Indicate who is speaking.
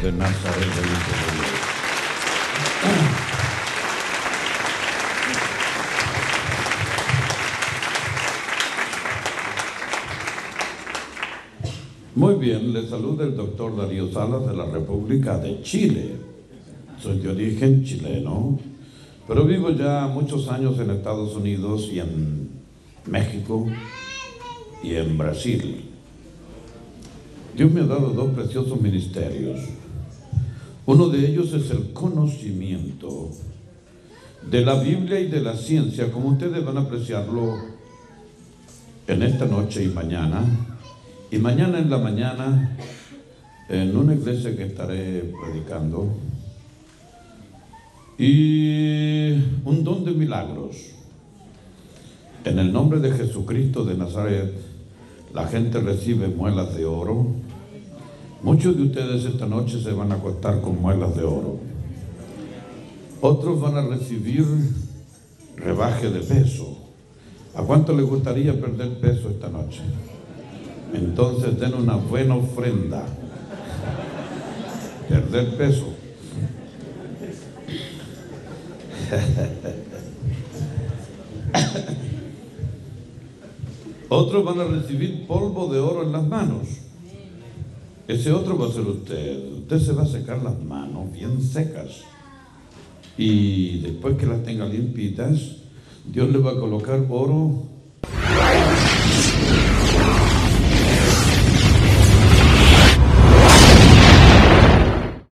Speaker 1: de Nazaret de Israel. Muy bien, le saluda el doctor Darío Salas de la República de Chile. Soy de origen chileno, pero vivo ya muchos años en Estados Unidos y en México y en Brasil. Dios me ha dado dos preciosos ministerios. Uno de ellos es el conocimiento de la Biblia y de la ciencia, como ustedes van a apreciarlo en esta noche y mañana. Y mañana en la mañana, en una iglesia que estaré predicando, y un don de milagros. En el nombre de Jesucristo de Nazaret, la gente recibe muelas de oro. Muchos de ustedes esta noche se van a acostar con muelas de oro. Otros van a recibir rebaje de peso. ¿A cuánto les gustaría perder peso esta noche? Entonces den una buena ofrenda. Perder peso. Otros van a recibir polvo de oro en las manos. Ese otro va a ser usted. Usted se va a secar las manos bien secas. Y después que las tenga limpitas, Dios le va a colocar oro